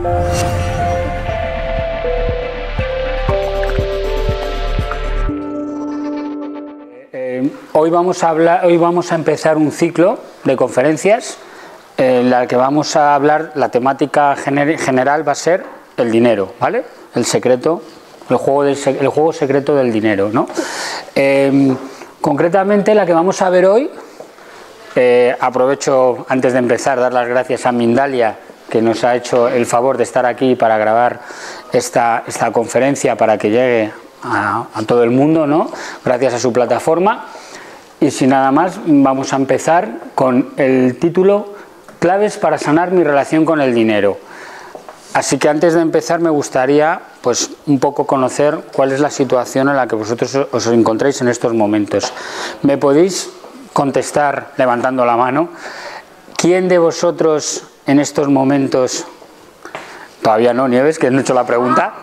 Hoy vamos a empezar un ciclo de conferencias en la que vamos a hablar, la temática general va a ser el dinero, ¿vale? El secreto, el juego secreto del dinero, ¿no? Concretamente la que vamos a ver hoy, aprovecho antes de empezar dar las gracias a Mindalia, que nos ha hecho el favor de estar aquí para grabar esta conferencia para que llegue a todo el mundo, ¿no? Gracias a su plataforma. Y sin nada más, vamos a empezar con el título Claves para sanar mi relación con el dinero. Así que antes de empezar me gustaría pues un poco conocer cuál es la situación en la que vosotros os encontráis en estos momentos. ¿Me podéis contestar levantando la mano? ¿Quién de vosotros en estos momentos... Todavía no, Nieves, que no he hecho la pregunta.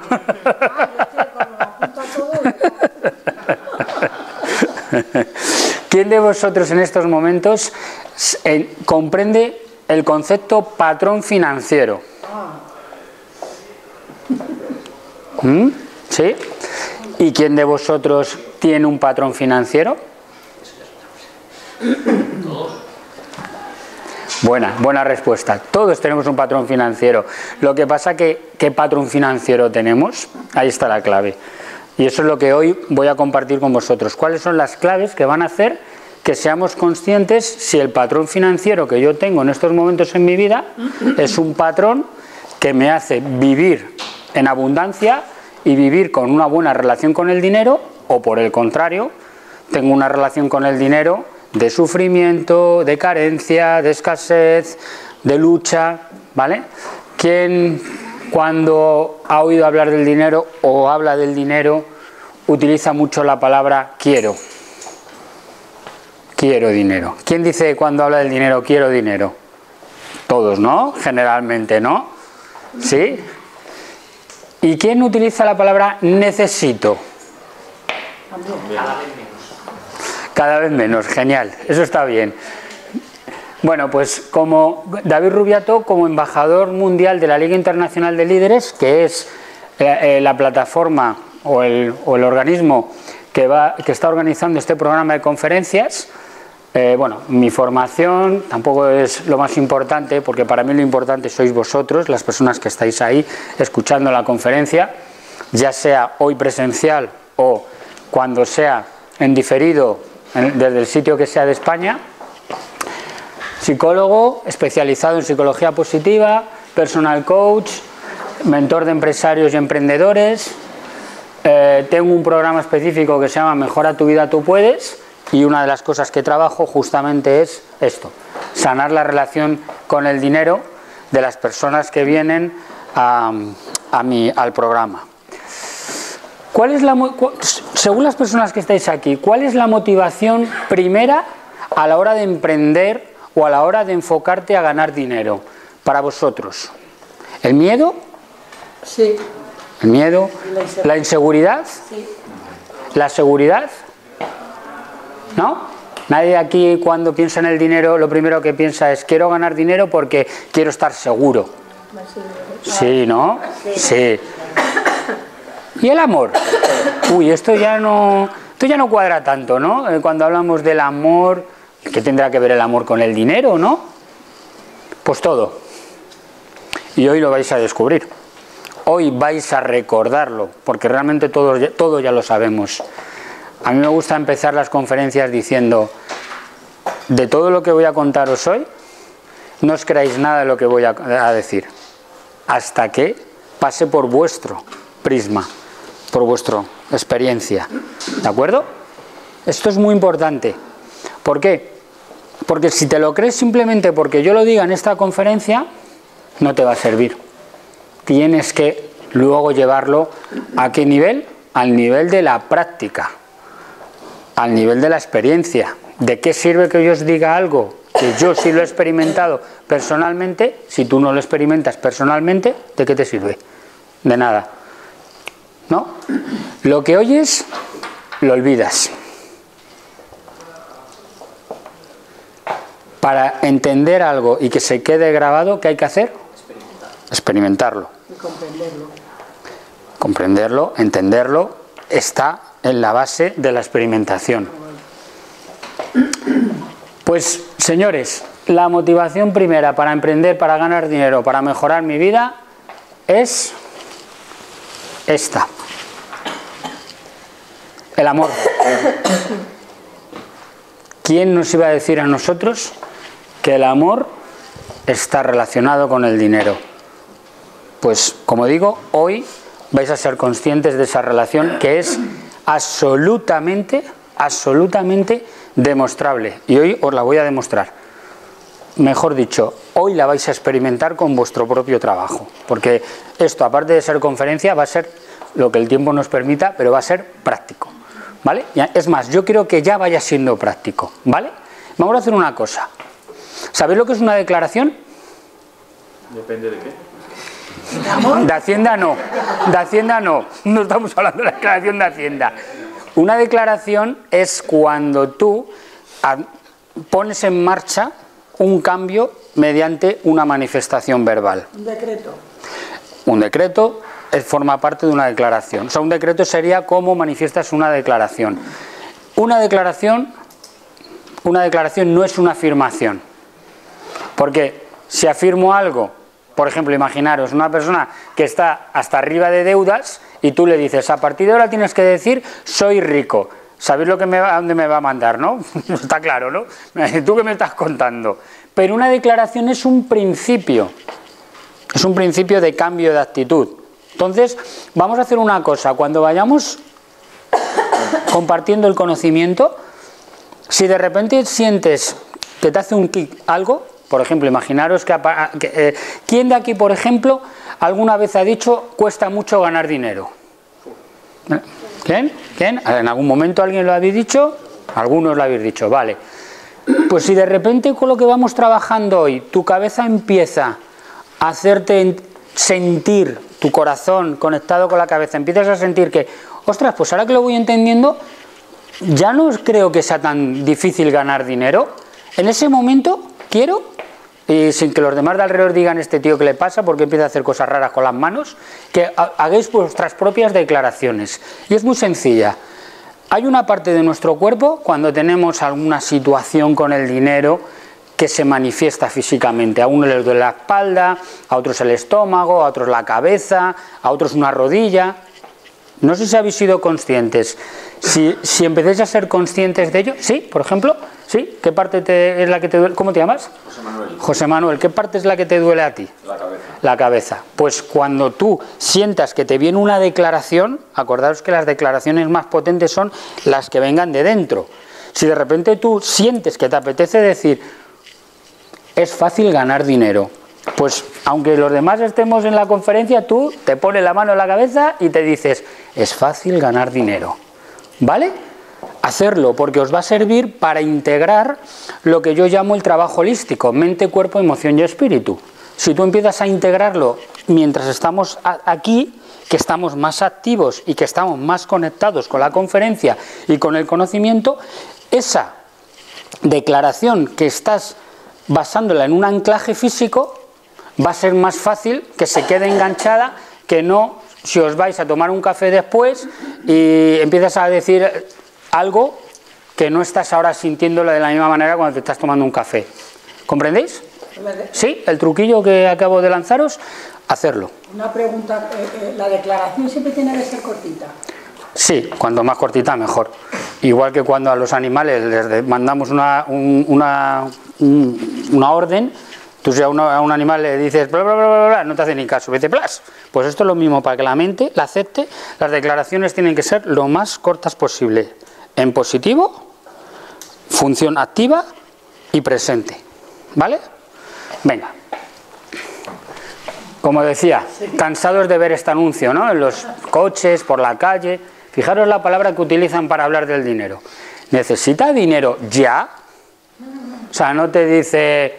¿Quién de vosotros en estos momentos comprende el concepto patrón financiero? ¿Sí? ¿Y quién de vosotros tiene un patrón financiero? Buena respuesta. Todos tenemos un patrón financiero. Lo que pasa que, ¿qué patrón financiero tenemos? Ahí está la clave. Y eso es lo que hoy voy a compartir con vosotros. ¿Cuáles son las claves que van a hacer que seamos conscientes si el patrón financiero que yo tengo en estos momentos en mi vida es un patrón que me hace vivir en abundancia y vivir con una buena relación con el dinero, o por el contrario, tengo una relación con el dinero de sufrimiento, de carencia, de escasez, de lucha, ¿vale? ¿Quién, cuando ha oído hablar del dinero o habla del dinero, utiliza mucho la palabra quiero? Quiero dinero. ¿Quién dice cuando habla del dinero quiero dinero? Todos, ¿no? Generalmente, ¿no? ¿Sí? ¿Y quién utiliza la palabra necesito? Cada vez menos, genial, eso está bien. Bueno, pues como David Rubiato, como embajador mundial de la Liga Internacional de Líderes, que es la plataforma o el organismo que está organizando este programa de conferencias, bueno, mi formación tampoco es lo más importante, porque para mí lo importante sois vosotros, las personas que estáis ahí escuchando la conferencia, ya sea hoy presencial o cuando sea en diferido desde el sitio que sea de España. Psicólogo especializado en psicología positiva, personal coach, mentor de empresarios y emprendedores. Tengo un programa específico que se llama Mejora tu vida, tú puedes, y una de las cosas que trabajo justamente es esto, sanar la relación con el dinero de las personas que vienen al programa. Según las personas que estáis aquí, ¿cuál es la motivación primera a la hora de emprender o a la hora de enfocarte a ganar dinero para vosotros? ¿El miedo? Sí. ¿El miedo? ¿La inseguridad? Sí. ¿La seguridad? ¿No? Nadie aquí cuando piensa en el dinero lo primero que piensa es quiero ganar dinero porque quiero estar seguro. Sí, ¿no? Sí. ¿Y el amor? Uy, esto ya no cuadra tanto, ¿no? Cuando hablamos del amor, ¿qué tendrá que ver el amor con el dinero, no? Pues todo. Y hoy lo vais a descubrir. Hoy vais a recordarlo, porque realmente todo ya lo sabemos. A mí me gusta empezar las conferencias diciendo, de todo lo que voy a contaros hoy, no os creáis nada de lo que voy a decir, hasta que pase por vuestro prisma, por vuestra experiencia. ¿De acuerdo? Esto es muy importante. ¿Por qué? Porque si te lo crees simplemente porque yo lo diga en esta conferencia, no te va a servir. Tienes que luego llevarlo ¿a qué nivel? Al nivel de la práctica, al nivel de la experiencia. ¿De qué sirve que yo os diga algo que yo sí lo he experimentado personalmente? Si tú no lo experimentas personalmente, ¿de qué te sirve? De nada. ¿No? Lo que oyes, lo olvidas. Para entender algo y que se quede grabado, ¿qué hay que hacer? experimentarlo. Y comprenderlo. Comprenderlo, entenderlo, está en la base de la experimentación. Pues, señores, la motivación primera para emprender, para ganar dinero, para mejorar mi vida, es esta. El amor. ¿Quién nos iba a decir a nosotros que el amor está relacionado con el dinero? Pues, como digo, hoy vais a ser conscientes de esa relación que es absolutamente demostrable. Y hoy os la voy a demostrar. Mejor dicho, hoy la vais a experimentar con vuestro propio trabajo. Porque esto, aparte de ser conferencia, va a ser lo que el tiempo nos permita, pero va a ser práctico. ¿Vale? Es más, yo creo que ya vaya siendo práctico. ¿Vale? Vamos a hacer una cosa. ¿Sabéis lo que es una declaración? Depende de qué. De Hacienda no. De Hacienda no. No estamos hablando de la declaración de Hacienda. Una declaración es cuando tú pones en marcha un cambio mediante una manifestación verbal. Un decreto. Un decreto forma parte de una declaración. O sea, un decreto sería cómo manifiestas una declaración. Una declaración no es una afirmación. Porque si afirmo algo, por ejemplo, imaginaros una persona que está hasta arriba de deudas y tú le dices, a partir de ahora tienes que decir, soy rico. ¿Sabéis a dónde me va a mandar, no? Está claro, ¿no? ¿Tú qué me estás contando? Pero una declaración es un principio. Es un principio de cambio de actitud. Entonces, vamos a hacer una cosa. Cuando vayamos compartiendo el conocimiento, si de repente sientes que te hace un clic algo, por ejemplo, imaginaros que ¿quién de aquí, por ejemplo, alguna vez ha dicho cuesta mucho ganar dinero? ¿Quién? ¿Quién? ¿En algún momento alguien lo habéis dicho? Algunos lo habéis dicho, vale. Pues si de repente con lo que vamos trabajando hoy, tu cabeza empieza a hacerte sentir, tu corazón conectado con la cabeza, empiezas a sentir que, ostras, pues ahora que lo voy entendiendo, ya no creo que sea tan difícil ganar dinero. En ese momento quiero, y sin que los demás de alrededor digan este tío que le pasa porque empieza a hacer cosas raras con las manos, que hagáis vuestras propias declaraciones. Y es muy sencilla. Hay una parte de nuestro cuerpo, cuando tenemos alguna situación con el dinero, que se manifiesta físicamente. A uno les duele la espalda, a otros el estómago, a otros la cabeza, a otros una rodilla. No sé si habéis sido conscientes. Si empecéis a ser conscientes de ello, ¿sí? Por ejemplo, ¿sí? ¿Qué parte es la que te duele? ¿Cómo te llamas? José Manuel. José Manuel, ¿qué parte es la que te duele a ti? La cabeza. La cabeza. Pues cuando tú sientas que te viene una declaración, acordaos que las declaraciones más potentes son las que vengan de dentro. Si de repente tú sientes que te apetece decir, es fácil ganar dinero, pues aunque los demás estemos en la conferencia, tú te pones la mano en la cabeza y te dices, es fácil ganar dinero. ¿Vale? Hacerlo, porque os va a servir para integrar lo que yo llamo el trabajo holístico, mente, cuerpo, emoción y espíritu. Si tú empiezas a integrarlo mientras estamos aquí, que estamos más activos y que estamos más conectados con la conferencia y con el conocimiento, esa declaración que estás basándola en un anclaje físico va a ser más fácil que se quede enganchada que no si os vais a tomar un café después y empiezas a decir algo que no estás ahora sintiéndolo de la misma manera cuando te estás tomando un café. ¿Comprendéis? ¿Sí? El truquillo que acabo de lanzaros, hacerlo. Una pregunta, ¿la declaración siempre tiene que ser cortita? Sí, cuanto más cortita mejor. Igual que cuando a los animales les mandamos una orden, tú si a un animal le dices bla, bla, bla, bla, bla, no te hace ni caso, dice plas. Pues esto es lo mismo, para que la mente la acepte, las declaraciones tienen que ser lo más cortas posible. En positivo, función activa y presente. ¿Vale? Venga. Como decía, cansados de ver este anuncio, ¿no? En los coches, por la calle. Fijaros la palabra que utilizan para hablar del dinero. ¿Necesita dinero ya? O sea, no te dice...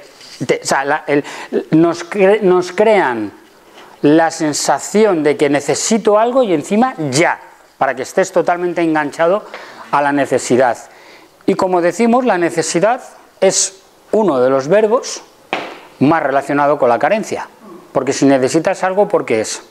nos crean la sensación de que necesito algo y encima ya, para que estés totalmente enganchado a la necesidad. Y como decimos, la necesidad es uno de los verbos más relacionado con la carencia. Porque si necesitas algo, ¿por qué es?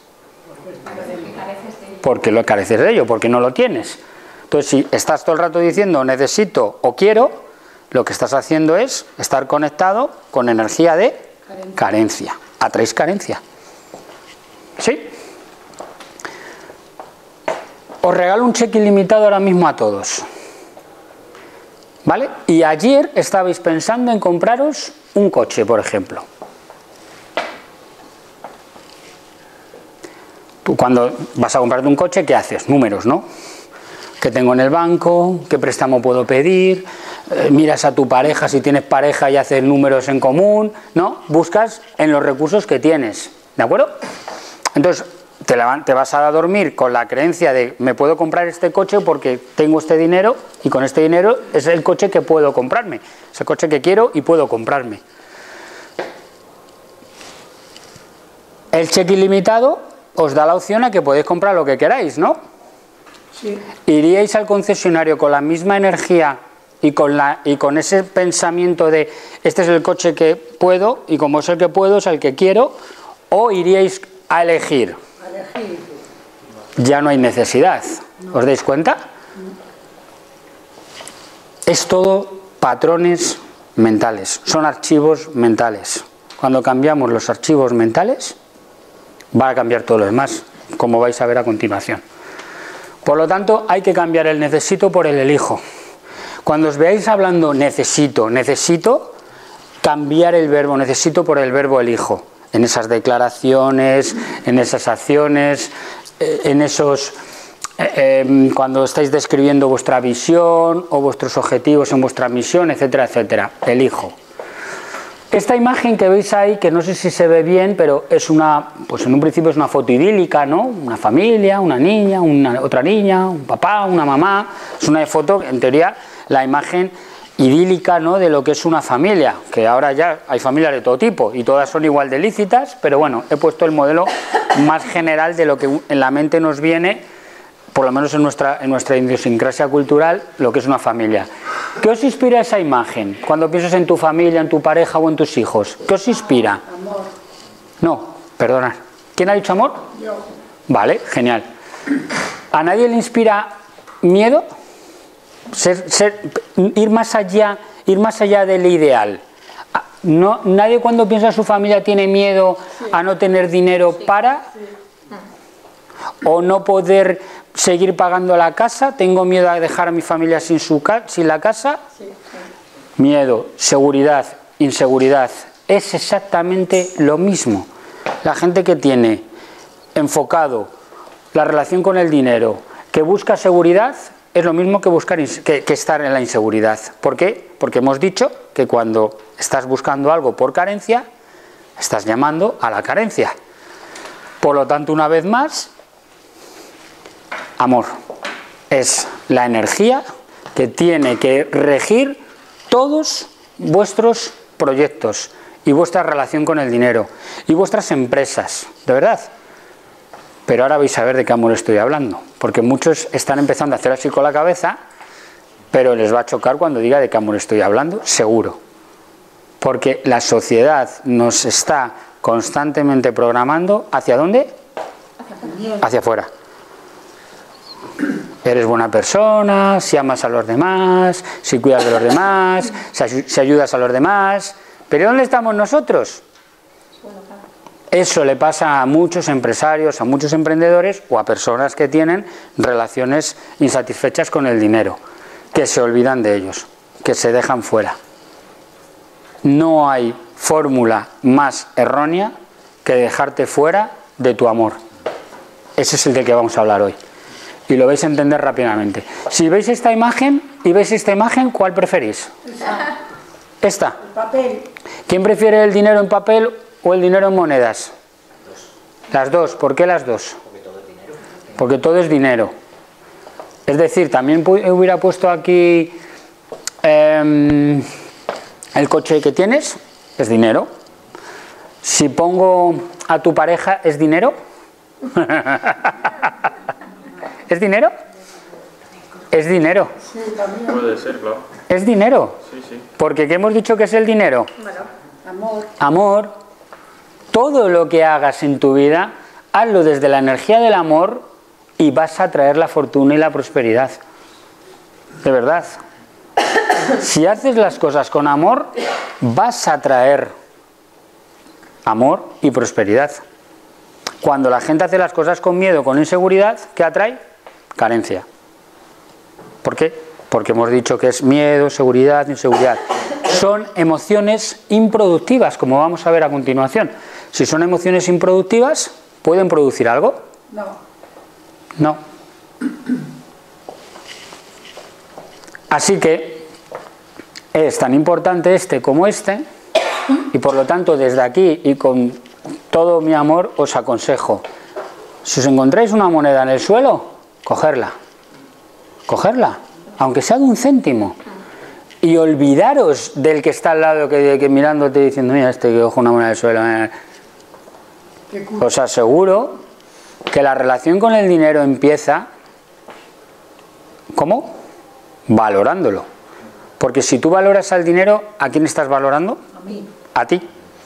Porque lo careces de ello, porque no lo tienes. Entonces, si estás todo el rato diciendo necesito o quiero, lo que estás haciendo es estar conectado con energía de carencia. Atraéis carencia. ¿Sí? Os regalo un cheque ilimitado ahora mismo a todos. ¿Vale? Y ayer estabais pensando en compraros un coche, por ejemplo. Tú cuando vas a comprarte un coche, ¿qué haces? Números, ¿no? ¿Qué tengo en el banco? ¿Qué préstamo puedo pedir? Miras a tu pareja, si tienes pareja, y haces números en común, ¿no? Buscas en los recursos que tienes, ¿de acuerdo? Entonces, te vas a dormir con la creencia de me puedo comprar este coche porque tengo este dinero y con este dinero es el coche que puedo comprarme, es el coche que quiero y puedo comprarme. El cheque ilimitado os da la opción a que podéis comprar lo que queráis, ¿no? Sí. ¿Iríais al concesionario con la misma energía y con ese pensamiento de este es el coche que puedo y como es el que puedo es el que quiero, o iríais a elegir? Ya no hay necesidad. ¿Os dais cuenta? Es todo patrones mentales, son archivos mentales. Cuando cambiamos los archivos mentales, va a cambiar todo lo demás, como vais a ver a continuación. Por lo tanto, hay que cambiar el necesito por el elijo. Cuando os veáis hablando necesito, cambiar el verbo necesito por el verbo elijo. En esas declaraciones, en esas acciones, en esos... cuando estáis describiendo vuestra visión o vuestros objetivos en vuestra misión, etcétera, etcétera. Elijo. Esta imagen que veis ahí, que no sé si se ve bien, pero es una, pues en un principio es una foto idílica, ¿no? Una familia, una niña, otra niña, un papá, una mamá. Es una foto, en teoría, la imagen idílica, ¿no?, de lo que es una familia, que ahora ya hay familias de todo tipo y todas son igual de lícitas, pero bueno, he puesto el modelo más general de lo que en la mente nos viene, por lo menos en nuestra idiosincrasia cultural, lo que es una familia. ¿Qué os inspira esa imagen? Cuando piensas en tu familia, en tu pareja o en tus hijos, ¿qué os inspira? Amor. No, perdonad. ¿Quién ha dicho amor? Yo. Vale, genial. ¿A nadie le inspira miedo? Ir más allá del ideal. No, nadie cuando piensa en su familia tiene miedo a no tener dinero para o no poder seguir pagando la casa. Tengo miedo a dejar a mi familia sin la casa. Miedo, seguridad, inseguridad. Es exactamente lo mismo. La gente que tiene enfocado la relación con el dinero, que busca seguridad, es lo mismo que estar en la inseguridad. ¿Por qué? Porque hemos dicho que cuando estás buscando algo por carencia, estás llamando a la carencia. Por lo tanto, una vez más, amor es la energía que tiene que regir todos vuestros proyectos y vuestra relación con el dinero y vuestras empresas, de verdad. Pero ahora vais a ver de qué amor estoy hablando, porque muchos están empezando a hacer así con la cabeza, pero les va a chocar cuando diga de qué amor estoy hablando, seguro. Porque la sociedad nos está constantemente programando, ¿hacia dónde? Hacia afuera. Eres buena persona, si amas a los demás, si cuidas de los demás, si ayudas a los demás. ¿Pero dónde estamos nosotros? Eso le pasa a muchos empresarios, a muchos emprendedores o a personas que tienen relaciones insatisfechas con el dinero, que se olvidan de ellos, que se dejan fuera. No hay fórmula más errónea que dejarte fuera de tu amor. Ese es el del que vamos a hablar hoy. Y lo vais a entender rápidamente. Si veis esta imagen y veis esta imagen, ¿cuál preferís? Esta. El papel. ¿Quién prefiere el dinero en papel o el dinero en monedas? Las dos. ¿Por qué las dos? Porque todo es dinero. Es decir, también hubiera puesto aquí el coche que tienes, es dinero. Si pongo a tu pareja, ¿es dinero? ¿Es dinero? Es dinero. Puede ser, claro. Es dinero. Sí, sí. Porque ¿qué hemos dicho que es el dinero? Amor. Amor. todo lo que hagas en tu vida, hazlo desde la energía del amor y vas a traer la fortuna y la prosperidad. De verdad. Si haces las cosas con amor, vas a traer amor y prosperidad. Cuando la gente hace las cosas con miedo, con inseguridad, ¿qué atrae? Carencia. ¿Por qué? Porque hemos dicho que es miedo, seguridad, inseguridad. Son emociones improductivas, como vamos a ver a continuación. Si son emociones improductivas, ¿pueden producir algo? No. No. Así que es tan importante este como este, y por lo tanto desde aquí y con todo mi amor os aconsejo, si os encontráis una moneda en el suelo, cogerla, aunque sea de 1 céntimo, y olvidaros del que está al lado que mirándote diciendo, mira este que coge una moneda del suelo. Os aseguro que la relación con el dinero empieza, ¿cómo? Valorándolo. Porque si tú valoras al dinero, ¿a quién estás valorando? A mí. A ti.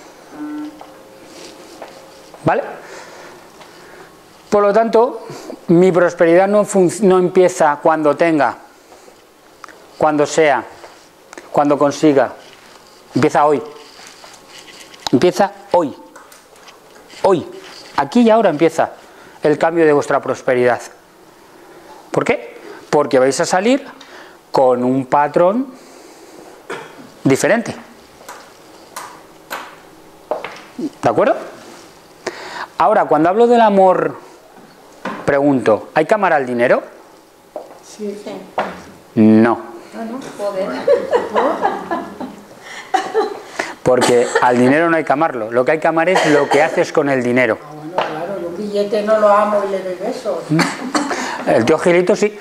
¿Vale? Por lo tanto, mi prosperidad no empieza cuando tenga, cuando sea, cuando consiga. Empieza hoy. Empieza hoy. Hoy. Aquí y ahora empieza el cambio de vuestra prosperidad. ¿Por qué? Porque vais a salir con un patrón diferente. ¿De acuerdo? Ahora, cuando hablo del amor, pregunto, ¿hay que amar al dinero? Sí. No. Poder. Porque al dinero no hay que amarlo. Lo que hay que amar es lo que haces con el dinero. Ah, bueno, claro, yo un billete no lo amo y le doy besos. El tío Gilito sí.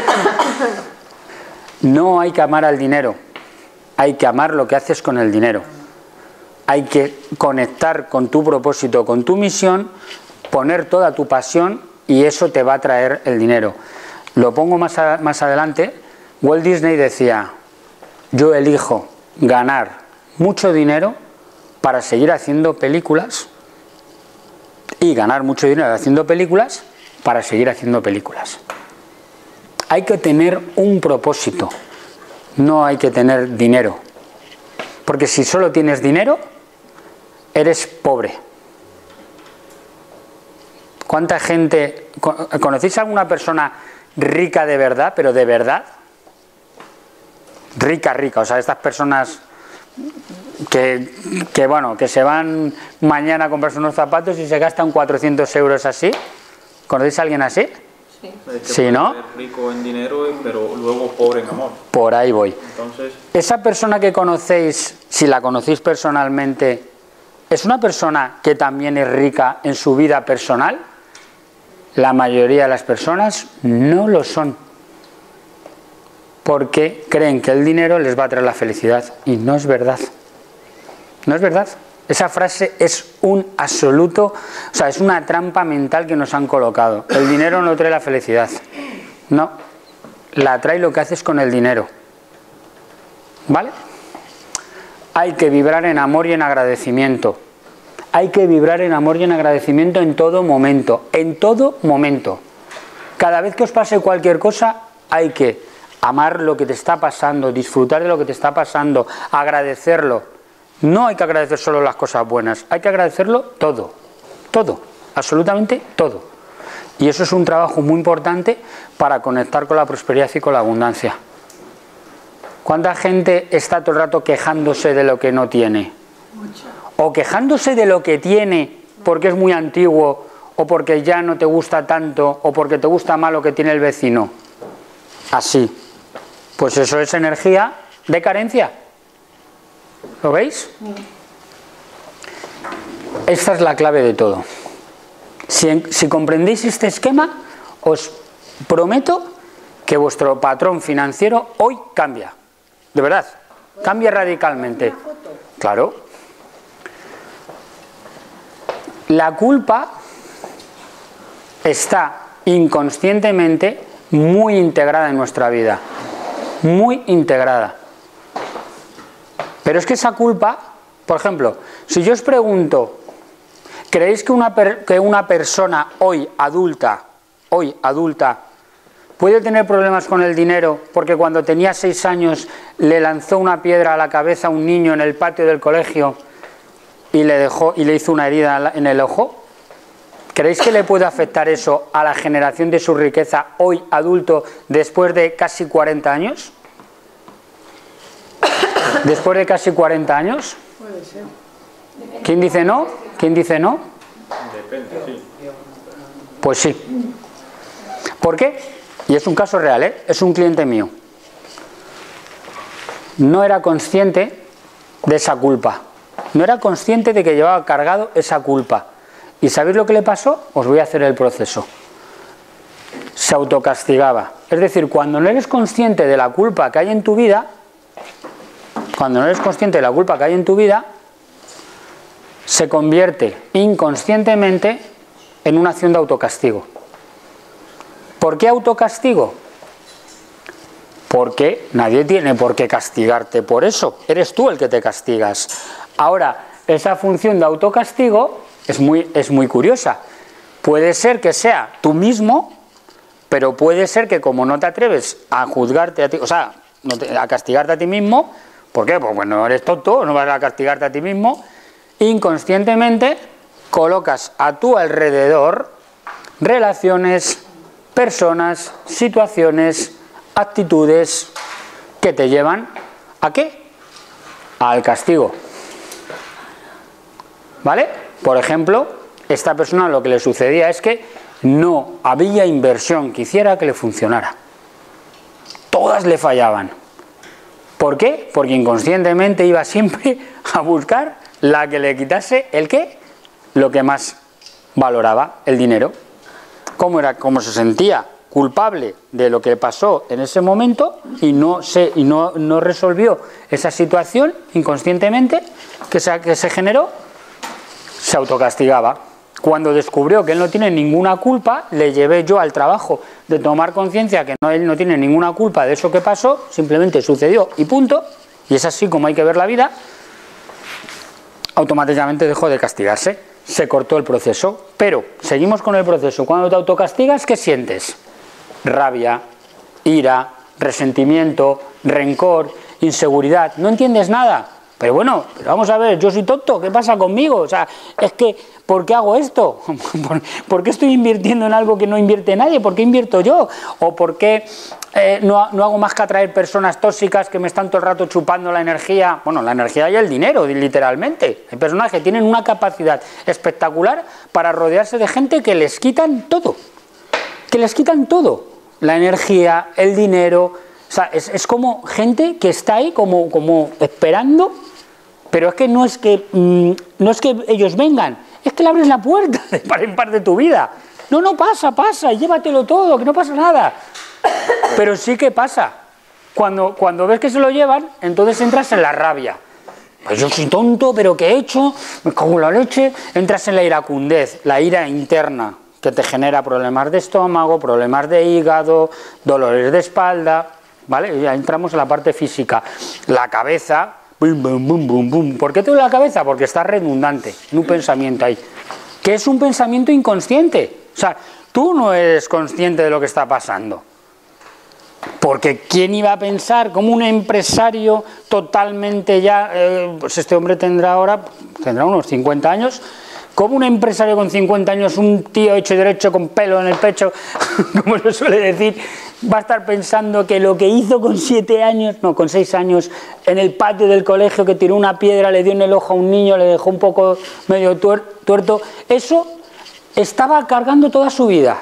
No hay que amar al dinero. Hay que amar lo que haces con el dinero. Hay que conectar con tu propósito, con tu misión, poner toda tu pasión y eso te va a traer el dinero. Lo pongo más adelante. Walt Disney decía, yo elijo ganar mucho dinero para seguir haciendo películas y ganar mucho dinero haciendo películas para seguir haciendo películas. Hay que tener un propósito, no hay que tener dinero. Porque si solo tienes dinero, eres pobre. ¿Cuánta gente... ¿Conocéis a alguna persona rica de verdad, pero de verdad? Rica, o sea, estas personas que bueno, que se van mañana a comprarse unos zapatos y se gastan 400 euros así. ¿Conocéis a alguien así? Sí, ¿no? Ser rico en dinero, pero luego pobre en amor. Por ahí voy. Entonces, Esa persona que conocéis, si la conocéis personalmente, ¿es una persona que también es rica en su vida personal? La mayoría de las personas no lo son. Porque creen que el dinero les va a traer la felicidad. Y no es verdad. No es verdad. Esa frase es un absoluto, o sea, es una trampa mental que nos han colocado. El dinero no trae la felicidad. No. La trae lo que haces con el dinero. ¿Vale? Hay que vibrar en amor y en agradecimiento. Hay que vibrar en amor y en agradecimiento en todo momento. En todo momento. Cada vez que os pase cualquier cosa, hay que amar lo que te está pasando, disfrutar de lo que te está pasando, agradecerlo. No hay que agradecer solo las cosas buenas, hay que agradecerlo todo. Todo. Absolutamente todo. Y eso es un trabajo muy importante para conectar con la prosperidad y con la abundancia. ¿Cuánta gente está todo el rato quejándose de lo que no tiene? Mucha. O quejándose de lo que tiene porque es muy antiguo, o porque ya no te gusta tanto, o porque te gusta más lo que tiene el vecino. Así. Pues eso es energía de carencia. ¿Lo veis? Esta es la clave de todo. Si comprendéis este esquema, os prometo que vuestro patrón financiero hoy cambia. De verdad, cambia radicalmente. Claro. La culpa está inconscientemente muy integrada en nuestra vida. Muy integrada. Pero es que esa culpa, por ejemplo, si yo os pregunto, ¿Creéis que una persona hoy adulta, puede tener problemas con el dinero porque cuando tenía 6 años le lanzó una piedra a la cabeza a un niño en el patio del colegio y le hizo una herida en el ojo? ¿Creéis que le puede afectar eso a la generación de su riqueza hoy adulto después de casi 40 años? ¿Después de casi 40 años? Puede ser. ¿Quién dice no? ¿Quién dice no? Depende, sí. Pues sí. ¿Por qué? Y es un caso real, ¿eh? Es un cliente mío. No era consciente de esa culpa. No era consciente de que llevaba cargado esa culpa. ¿Y sabéis lo que le pasó? Os voy a hacer el proceso. Se autocastigaba. Es decir, cuando no eres consciente de la culpa que hay en tu vida, se convierte inconscientemente en una acción de autocastigo. ¿Por qué autocastigo? Porque nadie tiene por qué castigarte por eso. Eres tú el que te castigas. Ahora, esa función de autocastigo es muy curiosa. Puede ser que sea tú mismo, pero puede ser que como no te atreves a juzgarte a ti, o sea, a castigarte a ti mismo, ¿por qué? Pues bueno, eres tonto, no vas a castigarte a ti mismo, inconscientemente colocas a tu alrededor relaciones, personas, situaciones, actitudes que te llevan ¿a qué? Al castigo. ¿Vale? Por ejemplo, esta persona lo que le sucedía es que no había inversión que hiciera que le funcionara. Todas le fallaban. ¿Por qué? Porque inconscientemente iba siempre a buscar la que le quitase ¿el qué? Lo que más valoraba, el dinero. Como se sentía culpable de lo que pasó en ese momento y no resolvió esa situación inconscientemente que se generó, se autocastigaba. Cuando descubrió que él no tiene ninguna culpa, le llevé yo al trabajo de tomar conciencia que él no tiene ninguna culpa de eso que pasó, simplemente sucedió y punto, y es así como hay que ver la vida. Automáticamente dejó de castigarse, se cortó el proceso, pero seguimos con el proceso. Cuando te autocastigas, ¿qué sientes? Rabia, ira, resentimiento, rencor, inseguridad, no entiendes nada. Pero bueno, vamos a ver, yo soy tonto, ¿qué pasa conmigo? O sea, es que, ¿por qué hago esto? ¿Por qué estoy invirtiendo en algo que no invierte nadie? ¿Por qué invierto yo? ¿O por qué no hago más que atraer personas tóxicas que me están todo el rato chupando la energía? Bueno, la energía y el dinero, literalmente. Hay personas que tienen una capacidad espectacular para rodearse de gente que les quitan todo. Que les quitan todo. La energía, el dinero. O sea, es como gente que está ahí como esperando. Pero es que no es que ellos vengan, es que le abres la puerta de par en par de tu vida. No, pasa, llévatelo todo, que no pasa nada. Pero sí que pasa. Cuando ves que se lo llevan, entonces entras en la rabia. Pues yo soy tonto, pero ¿qué he hecho? Me cago en la leche. Entras en la iracundez, la ira interna, que te genera problemas de estómago, problemas de hígado, dolores de espalda, ¿vale? Ya entramos en la parte física. La cabeza... Bum, bum, bum, bum, bum. ¿Por qué te duele la cabeza? Porque está redundante en un pensamiento ahí. ¿Qué es un pensamiento inconsciente? O sea, tú no eres consciente de lo que está pasando. Porque ¿quién iba a pensar como un empresario totalmente ya... pues este hombre tendrá unos 50 años... Como un empresario con 50 años, un tío hecho y derecho con pelo en el pecho, como se suele decir, va a estar pensando que lo que hizo con 6 años, en el patio del colegio, que tiró una piedra, le dio en el ojo a un niño, le dejó un poco medio tuerto, eso estaba cargando toda su vida.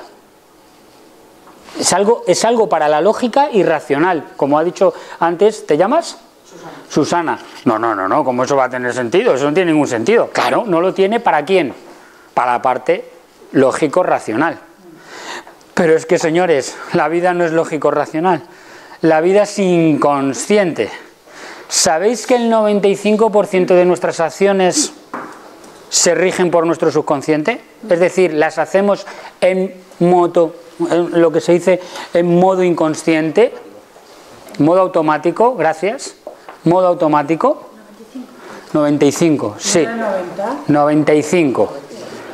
Es algo para la lógica irracional. Como ha dicho antes, ¿te llamas? Susana. No, ¿cómo eso va a tener sentido? Eso no tiene ningún sentido. Claro, no lo tiene. ¿Para quién? Para la parte lógico-racional. Pero es que, señores, la vida no es lógico-racional. La vida es inconsciente. ¿Sabéis que el 95% de nuestras acciones se rigen por nuestro subconsciente? Es decir, las hacemos en lo que se dice en modo inconsciente, modo automático, gracias. Modo automático. 95, sí. 95.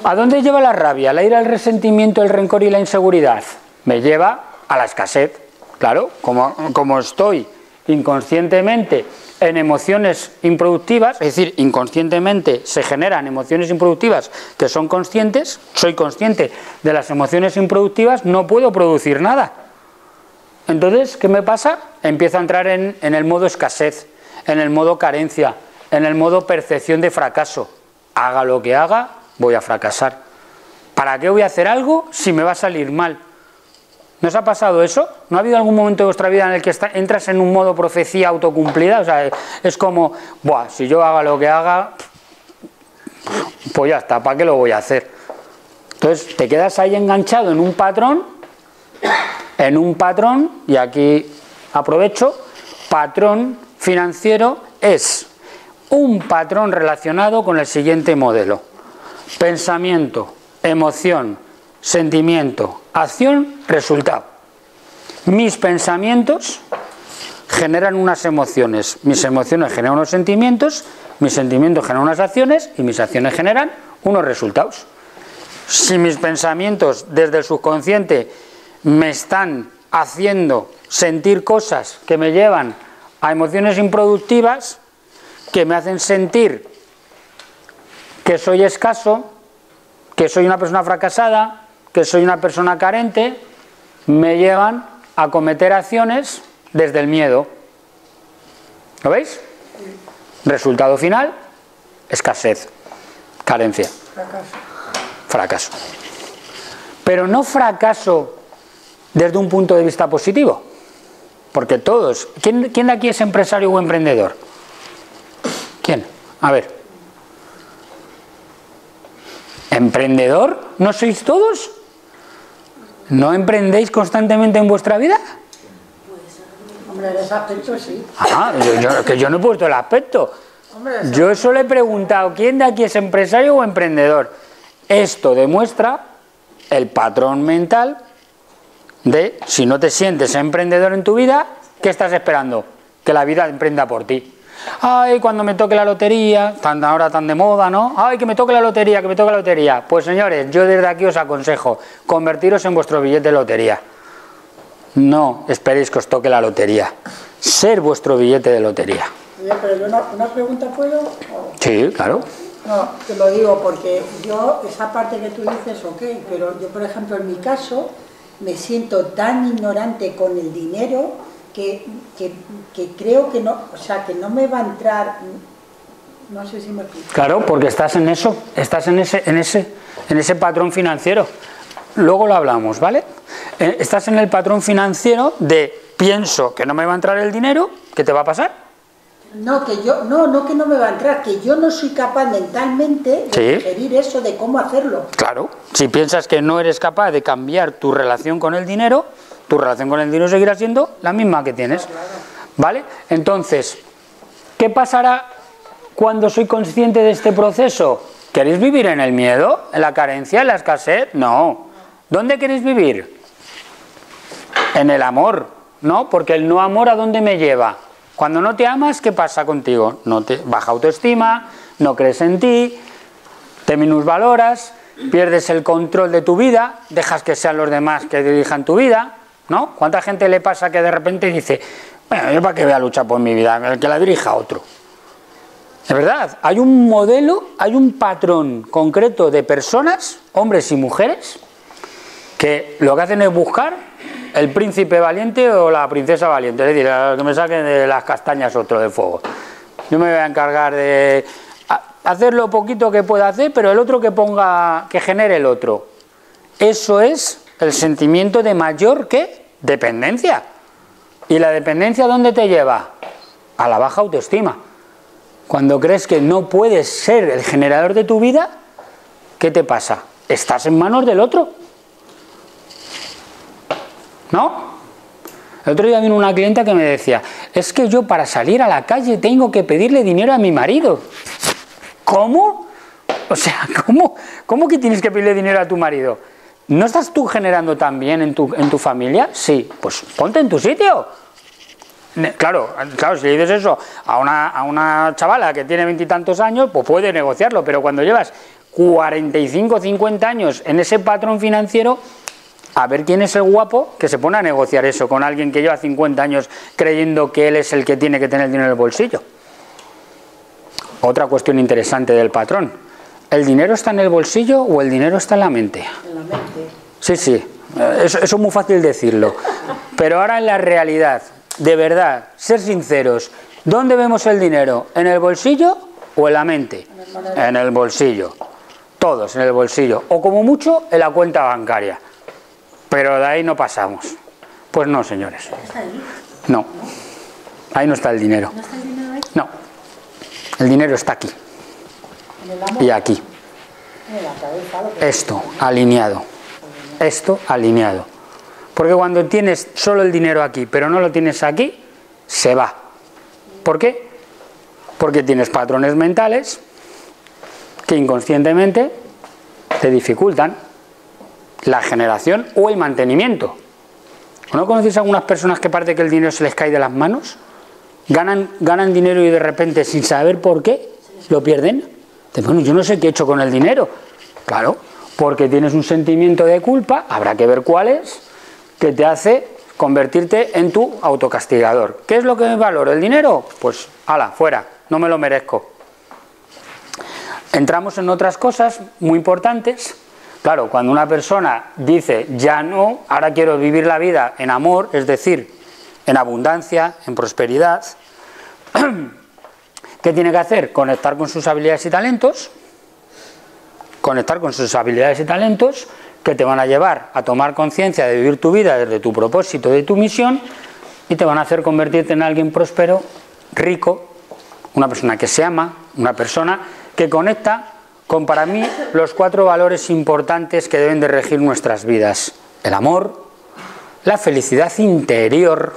¿A dónde lleva la rabia, la ira, el resentimiento, el rencor y la inseguridad? Me lleva a la escasez. Claro, como estoy inconscientemente en emociones improductivas, es decir, inconscientemente se generan emociones improductivas que son conscientes, soy consciente de las emociones improductivas, no puedo producir nada. Entonces, ¿qué me pasa? Empiezo a entrar en el modo escasez, en el modo carencia, en el modo percepción de fracaso. Haga lo que haga, voy a fracasar. ¿Para qué voy a hacer algo si me va a salir mal? ¿No os ha pasado eso? ¿No ha habido algún momento de vuestra vida en el que entras en un modo profecía autocumplida? O sea, es como, buah, si yo haga lo que haga, pues ya está, ¿para qué lo voy a hacer? Entonces te quedas ahí enganchado en un patrón, y aquí aprovecho, patrón financiero es un patrón relacionado con el siguiente modelo: pensamiento, emoción, sentimiento, acción, resultado. Mis pensamientos generan unas emociones, mis emociones generan unos sentimientos, mis sentimientos generan unas acciones y mis acciones generan unos resultados. Si mis pensamientos desde el subconsciente me están haciendo sentir cosas que me llevan a emociones improductivas, que me hacen sentir que soy escaso, que soy una persona fracasada, que soy una persona carente, me llevan a cometer acciones desde el miedo. ¿Lo veis? Resultado final, escasez, carencia, fracaso. Pero no fracaso desde un punto de vista positivo, porque todos, ¿quién de aquí es empresario o emprendedor? ¿Quién? A ver. ¿Emprendedor? ¿No sois todos? ¿No emprendéis constantemente en vuestra vida? Hombre, en ese aspecto sí. Ah, yo no he puesto el aspecto. Hombre, Yo solo he preguntado, ¿quién de aquí es empresario o emprendedor? Esto demuestra el patrón mental de, si no te sientes emprendedor en tu vida, ¿qué estás esperando? Que la vida emprenda por ti. Ay, cuando me toque la lotería, ahora tan de moda, ¿no? Ay, que me toque la lotería, que me toque la lotería. Pues señores, yo desde aquí os aconsejo, convertiros en vuestro billete de lotería. No esperéis que os toque la lotería. Ser vuestro billete de lotería. Oye, pero yo una pregunta puedo. Sí, claro. No, te lo digo porque yo, esa parte que tú dices, ok, pero yo, por ejemplo, en mi caso, me siento tan ignorante con el dinero que creo que no, o sea, que no me va a entrar, no sé si me explico. Claro, porque estás en eso, estás en ese patrón financiero. Luego lo hablamos, ¿vale? Estás en el patrón financiero de pienso que no me va a entrar el dinero, ¿qué te va a pasar? No, que no me va a entrar, que yo no soy capaz mentalmente de digerir eso, de cómo hacerlo. Claro, si piensas que no eres capaz de cambiar tu relación con el dinero, tu relación con el dinero seguirá siendo la misma que tienes, ¿vale? Entonces, ¿qué pasará cuando soy consciente de este proceso? ¿Queréis vivir en el miedo, en la carencia, en la escasez? No. ¿Dónde queréis vivir? En el amor, ¿no? Porque el no amor, ¿a dónde me lleva? Cuando no te amas, ¿qué pasa contigo? Baja autoestima, no crees en ti, te minusvaloras, pierdes el control de tu vida, dejas que sean los demás que dirijan tu vida, ¿no? ¿Cuánta gente le pasa que de repente dice, bueno, yo para qué voy a luchar por mi vida, que la dirija otro? Es verdad, hay un modelo, hay un patrón concreto de personas, hombres y mujeres, que lo que hacen es buscar el príncipe valiente o la princesa valiente, es decir, que me saquen de las castañas otro de fuego. Yo me voy a encargar de hacer lo poquito que pueda hacer, pero el otro que genere el otro. Eso es el sentimiento de mayor dependencia. ¿Y la dependencia dónde te lleva? A la baja autoestima. Cuando crees que no puedes ser el generador de tu vida, ¿qué te pasa? Estás en manos del otro. ¿No? El otro día vino una clienta que me decía, es que yo para salir a la calle tengo que pedirle dinero a mi marido. ¿Cómo? O sea, ¿cómo que tienes que pedirle dinero a tu marido? ¿No estás tú generando también en tu familia? Sí, pues ponte en tu sitio. Claro, si le dices eso a una chavala que tiene 20 y tantos años, pues puede negociarlo, pero cuando llevas 45 o 50 años en ese patrón financiero, a ver quién es el guapo que se pone a negociar eso con alguien que lleva 50 años creyendo que él es el que tiene que tener el dinero en el bolsillo. Otra cuestión interesante del patrón. ¿El dinero está en el bolsillo o el dinero está en la mente? En la mente. Sí, sí. Eso es muy fácil decirlo. Pero ahora en la realidad, de verdad, ser sinceros, ¿dónde vemos el dinero? ¿En el bolsillo o en la mente? En el bolsillo. Todos en el bolsillo. O como mucho en la cuenta bancaria. Pero de ahí no pasamos. Pues no, señores. ¿Está ahí? No. Ahí no está el dinero. ¿No está el dinero ahí? No. El dinero está aquí. En el amor. Y aquí. En la cabeza. Lo que Esto, alineado. Esto, alineado. Porque cuando tienes solo el dinero aquí, pero no lo tienes aquí, se va. ¿Por qué? Porque tienes patrones mentales que inconscientemente te dificultan la generación o el mantenimiento. ¿No conocéis a algunas personas que parece que el dinero se les cae de las manos? Ganan dinero y de repente, sin saber por qué, lo pierden. Bueno, yo no sé qué he hecho con el dinero. Claro, porque tienes un sentimiento de culpa, habrá que ver cuál es, que te hace convertirte en tu autocastigador. ¿Qué es lo que valoro? ¿El dinero? Pues, ala, fuera, no me lo merezco. Entramos en otras cosas muy importantes. Claro, cuando una persona dice, ya no, ahora quiero vivir la vida en amor, es decir, en abundancia, en prosperidad, ¿qué tiene que hacer? Conectar con sus habilidades y talentos, que te van a llevar a tomar conciencia de vivir tu vida desde tu propósito, de tu misión, y te van a hacer convertirte en alguien próspero, rico, una persona que se ama, una persona que conecta con, para mí, los 4 valores importantes que deben de regir nuestras vidas: el amor, la felicidad interior,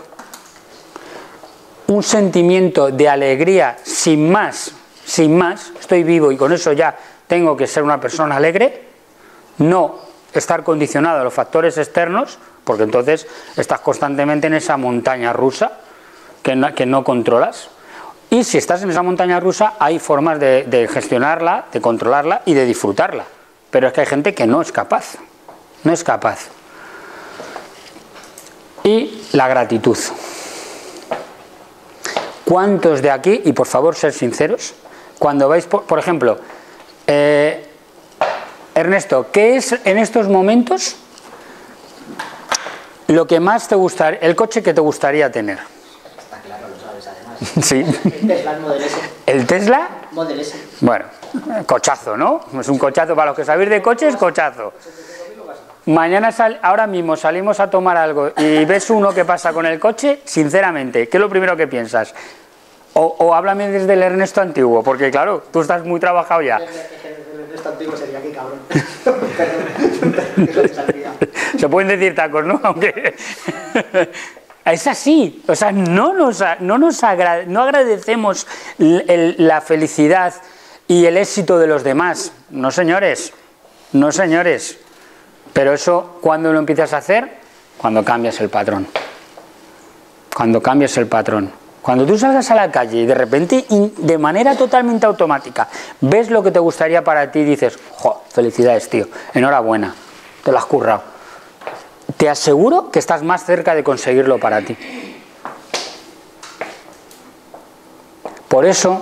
un sentimiento de alegría sin más, estoy vivo y con eso ya tengo que ser una persona alegre, no estar condicionado a los factores externos, porque entonces estás constantemente en esa montaña rusa que no controlas. Y si estás en esa montaña rusa, hay formas de gestionarla, de controlarla y de disfrutarla. Pero es que hay gente que no es capaz. No es capaz. Y la gratitud. ¿Cuántos de aquí, y por favor ser sinceros, cuando vais, por ejemplo, Ernesto, ¿qué es en estos momentos lo que más te gustaría, el coche que te gustaría tener? Está claro, lo sabes además. Sí. El Tesla, el Model S. ¿El Tesla? Model S. Bueno, cochazo, ¿no? Es un cochazo, para los que sabéis de coches, cochazo. Mañana, ahora mismo salimos a tomar algo y ves uno que pasa con el coche, sinceramente, ¿qué es lo primero que piensas? O háblame desde el Ernesto antiguo, porque claro, tú estás muy trabajado ya. El Ernesto antiguo sería aquí, cabrón. Se pueden decir tacos, ¿no? Aunque es así, o sea, no agradecemos la felicidad y el éxito de los demás. No, señores, no, señores. Pero eso, ¿cuándo lo empiezas a hacer? Cuando cambias el patrón. Cuando cambias el patrón. Cuando tú salgas a la calle y de repente, de manera totalmente automática, ves lo que te gustaría para ti y dices, ¡jo! Felicidades, tío, enhorabuena, te lo has currado. Te aseguro que estás más cerca de conseguirlo para ti. Por eso,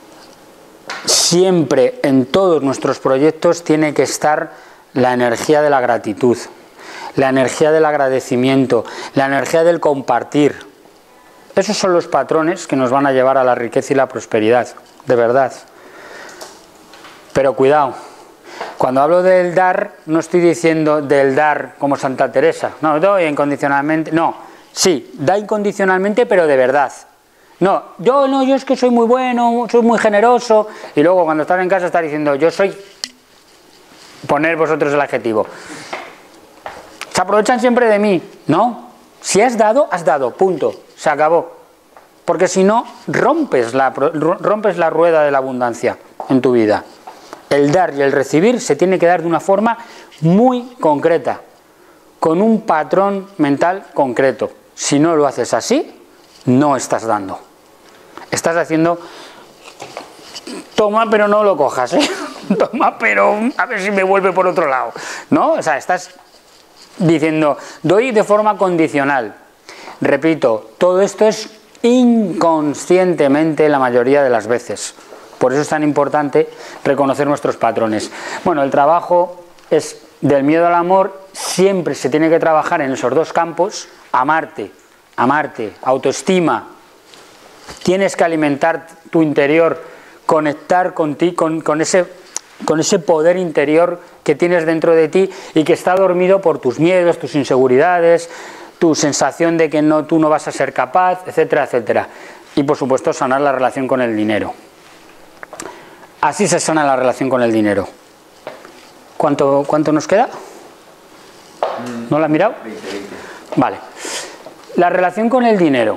siempre en todos nuestros proyectos tiene que estar la energía de la gratitud, la energía del agradecimiento, la energía del compartir. Esos son los patrones que nos van a llevar a la riqueza y la prosperidad, de verdad. Pero cuidado, cuando hablo del dar, no estoy diciendo del dar como Santa Teresa. No, doy incondicionalmente, no. Sí, da incondicionalmente, pero de verdad. No, yo es que soy muy bueno, soy muy generoso, y luego cuando estás en casa estás diciendo, yo soy... Poner vosotros el adjetivo. Se aprovechan siempre de mí. No, si has dado, punto, se acabó. Porque si no, rompes la rueda de la abundancia en tu vida. El dar y el recibir se tiene que dar de una forma muy concreta, con un patrón mental concreto. Si no lo haces así, no estás dando. Estás haciendo, toma pero no lo cojas, ¿eh? toma, pero a ver si me vuelve por otro lado, ¿no? O sea, estás diciendo, doy de forma condicional. Repito, todo esto es inconscientemente la mayoría de las veces. Por eso es tan importante reconocer nuestros patrones. Bueno, el trabajo es del miedo al amor, siempre se tiene que trabajar en esos dos campos, amarte, autoestima. Tienes que alimentar tu interior, conectar con ti, con ese poder interior que tienes dentro de ti y que está dormido por tus miedos, tus inseguridades, tu sensación de que tú no vas a ser capaz, etcétera, etcétera. Y por supuesto sanar la relación con el dinero. Así se sana la relación con el dinero. ¿Cuánto nos queda? ¿No lo has mirado? 20. Vale. La relación con el dinero.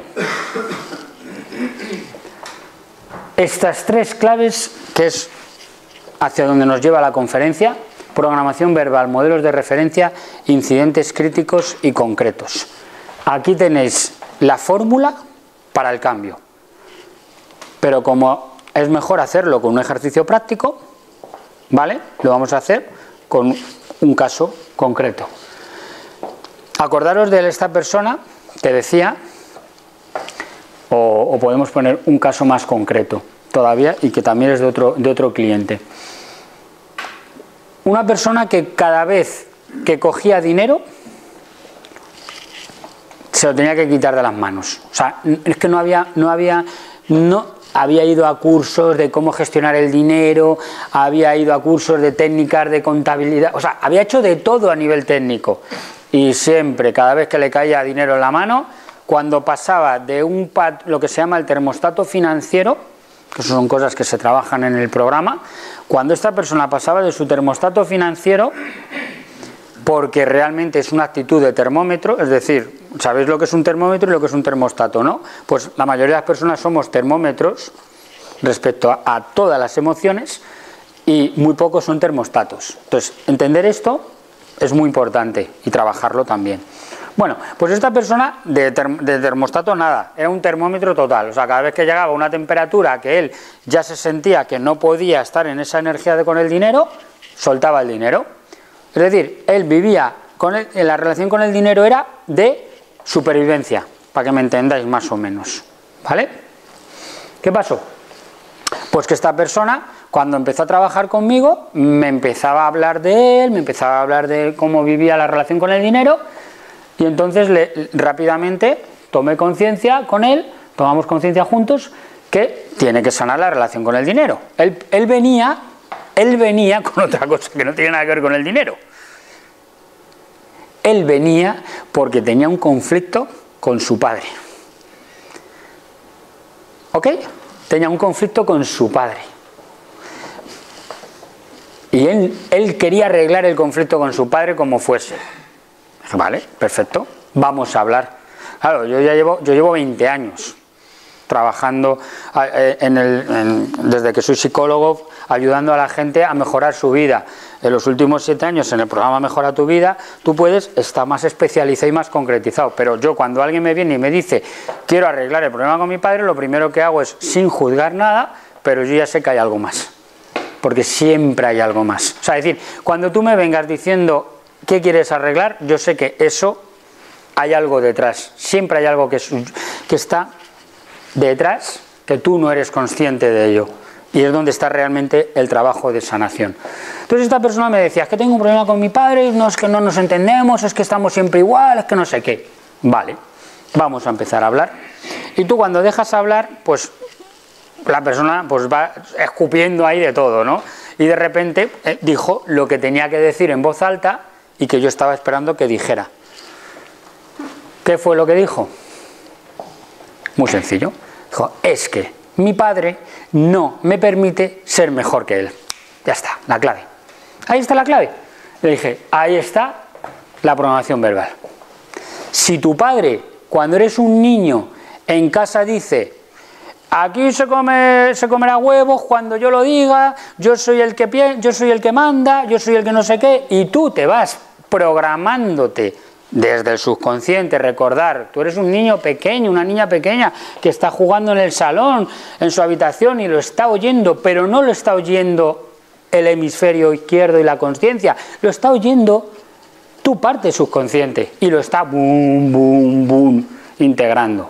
Estas tres claves, que es hacia donde nos lleva la conferencia: programación verbal, modelos de referencia, incidentes críticos y concretos. Aquí tenéis la fórmula para el cambio. Pero como es mejor hacerlo con un ejercicio práctico, ¿vale? Lo vamos a hacer con un caso concreto. Acordaros de esta persona que decía, o podemos poner un caso más concreto todavía y que también es de otro cliente. Una persona que cada vez que cogía dinero se lo tenía que quitar de las manos. O sea, es que no había ido a cursos de cómo gestionar el dinero, había ido a cursos de técnicas de contabilidad, o sea, había hecho de todo a nivel técnico. Y siempre, cada vez que le caía dinero en la mano, cuando pasaba de lo que se llama el termostato financiero, que son cosas que se trabajan en el programa, cuando esta persona pasaba de su termostato financiero, porque realmente es una actitud de termómetro, es decir, ¿sabéis lo que es un termómetro y lo que es un termostato, no? Pues la mayoría de las personas somos termómetros respecto a todas las emociones y muy pocos son termostatos. Entonces, entender esto es muy importante y trabajarlo también. Bueno, pues esta persona de termostato nada, era un termómetro total. O sea, cada vez que llegaba a una temperatura que él ya se sentía que no podía estar en esa energía con el dinero, soltaba el dinero. Es decir, él vivía, en la relación con el dinero era de supervivencia, para que me entendáis más o menos. ¿Vale? ¿Qué pasó? Pues que esta persona, cuando empezó a trabajar conmigo, me empezaba a hablar de él, me empezaba a hablar de cómo vivía la relación con el dinero, y entonces rápidamente tomé conciencia con él, tomamos conciencia juntos, que tiene que sanar la relación con el dinero. Él venía con otra cosa que no tiene nada que ver con el dinero. Él venía porque tenía un conflicto con su padre. ¿Ok? Tenía un conflicto con su padre. Y él quería arreglar el conflicto con su padre como fuese. Vale, perfecto, vamos a hablar. Claro, yo llevo 20 años trabajando desde que soy psicólogo, ayudando a la gente a mejorar su vida. En los últimos 7 años en el programa Mejora tu Vida, tú puedes estar más especializado y más concretizado. Pero yo, cuando alguien me viene y me dice quiero arreglar el problema con mi padre, lo primero que hago es, sin juzgar nada, pero yo ya sé que hay algo más. Porque siempre hay algo más. O sea, es decir, cuando tú me vengas diciendo ¿qué quieres arreglar? Yo sé que eso hay algo detrás. Siempre hay algo que está detrás, que tú no eres consciente de ello. Y es donde está realmente el trabajo de sanación. Entonces esta persona me decía, es que tengo un problema con mi padre, no es que no nos entendemos, es que estamos siempre igual, es que no sé qué. Vale, vamos a empezar a hablar. Y tú, cuando dejas hablar, pues la persona pues va escupiendo ahí de todo, ¿no? Y de repente dijo lo que tenía que decir en voz alta y que yo estaba esperando que dijera. ¿Qué fue lo que dijo? Muy sencillo. Dijo, es que mi padre no me permite ser mejor que él. Ya está, la clave. Ahí está la clave. Le dije, ahí está la programación verbal. Si tu padre, cuando eres un niño, en casa dice, aquí se comerá huevos cuando yo lo diga, yo soy el que manda, yo soy el que no sé qué, y tú te vas programándote desde el subconsciente, recordar, tú eres un niño pequeño, una niña pequeña que está jugando en el salón, en su habitación, y lo está oyendo, pero no lo está oyendo el hemisferio izquierdo y la consciencia, lo está oyendo tu parte subconsciente y lo está boom, boom, boom, integrando.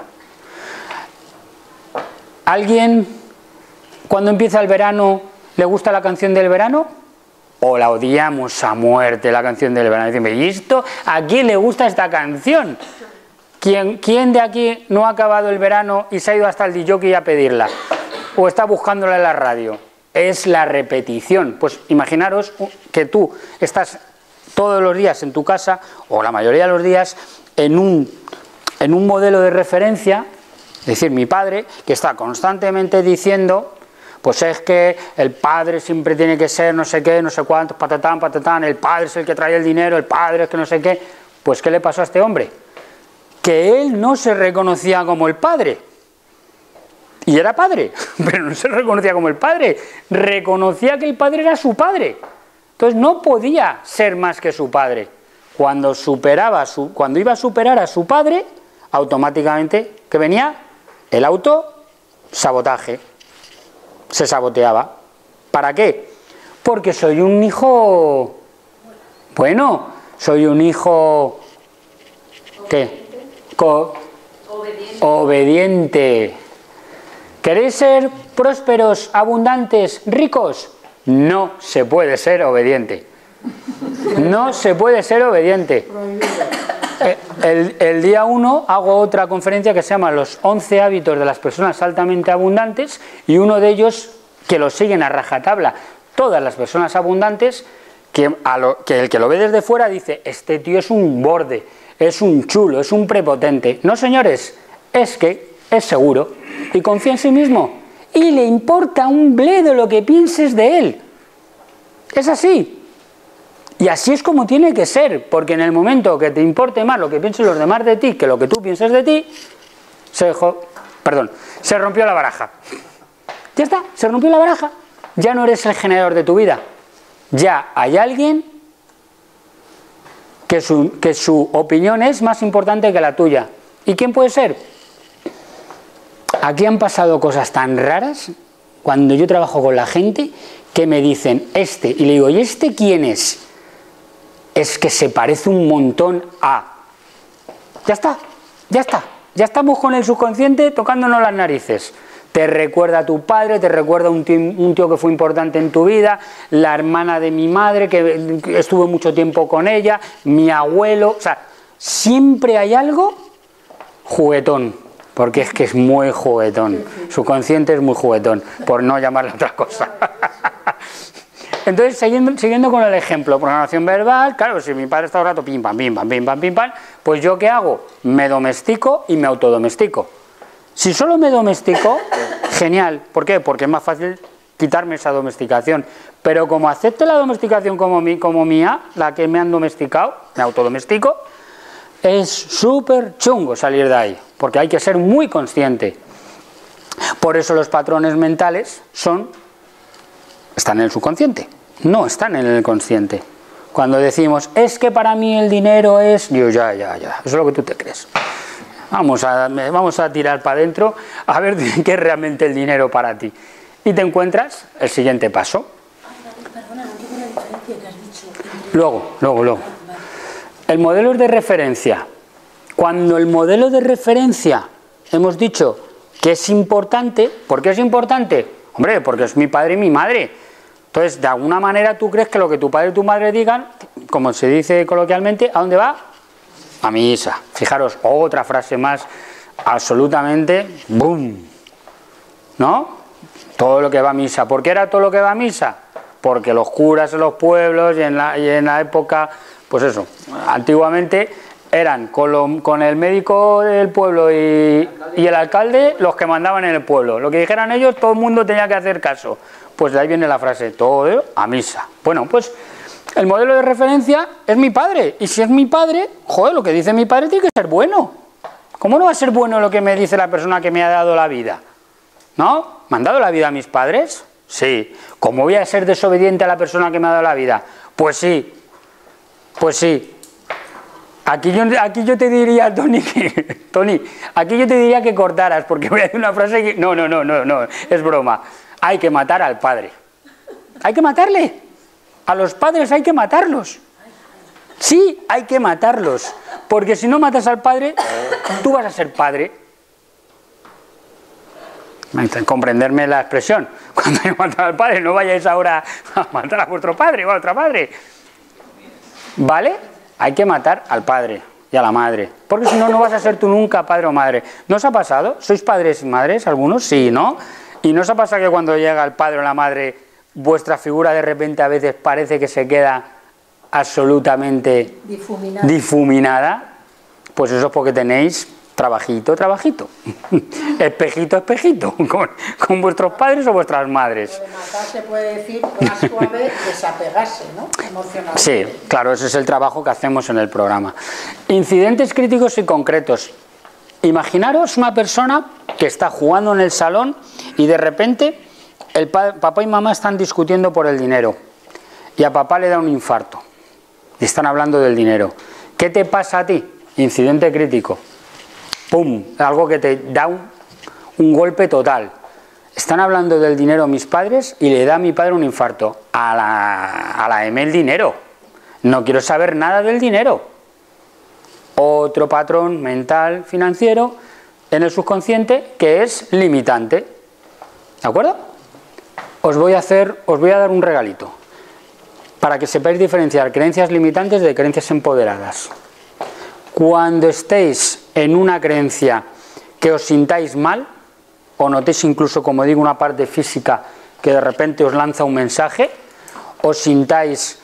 ¿Alguien, cuando empieza el verano, le gusta la canción del verano? ¿O la odiamos a muerte, la canción del verano? Dicen, ¿y esto? ¿A quién le gusta esta canción? ¿Quién de aquí no ha acabado el verano y se ha ido hasta el DJ a pedirla? ¿O está buscándola en la radio? Es la repetición. Pues imaginaros que tú estás todos los días en tu casa, o la mayoría de los días, en un modelo de referencia, es decir, mi padre, que está constantemente diciendo, pues es que el padre siempre tiene que ser no sé qué, no sé cuántos, patatán, patatán, el padre es el que trae el dinero, el padre es que no sé qué. Pues ¿qué le pasó a este hombre? Que él no se reconocía como el padre. Y era padre, pero no se reconocía como el padre. Reconocía que el padre era su padre. Entonces no podía ser más que su padre. Cuando iba a superar a su padre, automáticamente, ¿qué venía? El autosabotaje. Se saboteaba. ¿Para qué? Porque soy un hijo... Bueno, soy un hijo... ¿Qué? Obediente. ¿Queréis ser prósperos, abundantes, ricos? No se puede ser obediente. No se puede ser obediente. El día 1 hago otra conferencia que se llama Los 11 hábitos de las personas altamente abundantes, y uno de ellos que lo siguen a rajatabla todas las personas abundantes, que el que lo ve desde fuera dice, este tío es un borde, es un chulo, es un prepotente. No, señores, es que es seguro y confía en sí mismo y le importa un bledo lo que pienses de él. Es así. Y así es como tiene que ser, porque en el momento que te importe más lo que piensen los demás de ti que lo que tú pienses de ti, se rompió la baraja. Ya está, se rompió la baraja. Ya no eres el generador de tu vida. Ya hay alguien que su opinión es más importante que la tuya. ¿Y quién puede ser? Aquí han pasado cosas tan raras cuando yo trabajo con la gente que me dicen este, y le digo, ¿y este quién es? Es que se parece un montón a... Ya está, ya está. Ya estamos con el subconsciente tocándonos las narices. Te recuerda a tu padre, te recuerda a un tío que fue importante en tu vida, la hermana de mi madre, que estuve mucho tiempo con ella, mi abuelo... O sea, siempre hay algo juguetón, porque es que es muy juguetón. Subconsciente es muy juguetón, por no llamarle otra cosa. Entonces, siguiendo con el ejemplo, programación verbal, claro, si mi padre está todo el rato pim, pam, pim, pam, pim, pam, pim, pam, pues ¿yo qué hago? Me domestico y me autodomestico. Si solo me domestico, genial. ¿Por qué? Porque es más fácil quitarme esa domesticación. Pero como acepto la domesticación como mía, la que me han domesticado, me autodomestico, es súper chungo salir de ahí, porque hay que ser muy consciente. Por eso los patrones mentales están en el subconsciente, no están en el consciente. Cuando decimos, es que para mí el dinero es... Digo, ya, eso es lo que tú te crees. Vamos a tirar para adentro a ver qué es realmente el dinero para ti. Y te encuentras el siguiente paso. Perdona, no tengo la diferencia que has dicho. Luego. El modelo de referencia. Cuando el modelo de referencia hemos dicho que es importante, ¿por qué es importante? Hombre, porque es mi padre y mi madre. Entonces, de alguna manera tú crees que lo que tu padre y tu madre digan, como se dice coloquialmente, ¿a dónde va? A misa. Fijaros, otra frase más absolutamente ¡boom! ¿No? Todo lo que va a misa. ¿Por qué era todo lo que va a misa? Porque los curas en los pueblos y en la época, pues eso, antiguamente eran con el médico del pueblo y el alcalde los que mandaban en el pueblo. Lo que dijeran ellos, todo el mundo tenía que hacer caso. Pues de ahí viene la frase, todo a misa. Bueno, pues el modelo de referencia es mi padre. Y si es mi padre, joder, lo que dice mi padre tiene que ser bueno. ¿Cómo no va a ser bueno lo que me dice la persona que me ha dado la vida? ¿No? ¿Me han dado la vida a mis padres? Sí. ¿Cómo voy a ser desobediente a la persona que me ha dado la vida? Pues sí. Pues sí. Aquí yo te diría, Tony, aquí yo te diría que cortaras, porque voy a decir una frase que... No, es broma. Hay que matar al padre. hay que matarle. A los padres hay que matarlos. Sí, hay que matarlos. Porque si no matas al padre, tú vas a ser padre. Comprenderme la expresión. Cuando hay que matar al padre, no vayáis ahora a matar a vuestro padre o a otra madre. ¿Vale? Hay que matar al padre y a la madre. Porque si no, no vas a ser tú nunca padre o madre. ¿No os ha pasado? ¿Sois padres y madres algunos? Sí, ¿no? ¿Y no os ha pasado que cuando llega el padre o la madre, vuestra figura de repente a veces parece que se queda absolutamente difuminada? Pues eso es porque tenéis trabajito, espejito, con vuestros padres o vuestras madres. Lo de matar se puede decir más suave, desapegarse, ¿no? Emocionalmente. Sí, claro, ese es el trabajo que hacemos en el programa. Incidentes críticos y concretos. Imaginaros una persona que está jugando en el salón y de repente el papá y mamá están discutiendo por el dinero y a papá le da un infarto y están hablando del dinero. ¿Qué te pasa a ti? Incidente crítico. ¡Pum! Algo que te da un golpe total. Están hablando del dinero mis padres y le da a mi padre un infarto. A la M el dinero. No quiero saber nada del dinero. Otro patrón mental financiero en el subconsciente que es limitante. ¿De acuerdo? Os voy a dar un regalito para que sepáis diferenciar creencias limitantes de creencias empoderadas. Cuando estéis en una creencia que os sintáis mal, o notéis incluso, como digo, una parte física que de repente os lanza un mensaje, os sintáis,